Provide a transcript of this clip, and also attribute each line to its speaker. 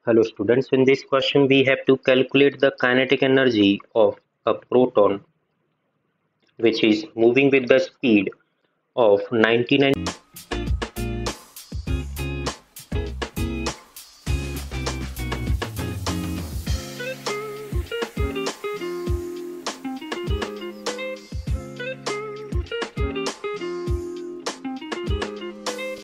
Speaker 1: Hello students, in this question we have to calculate the kinetic energy of a proton which is moving with the speed of 99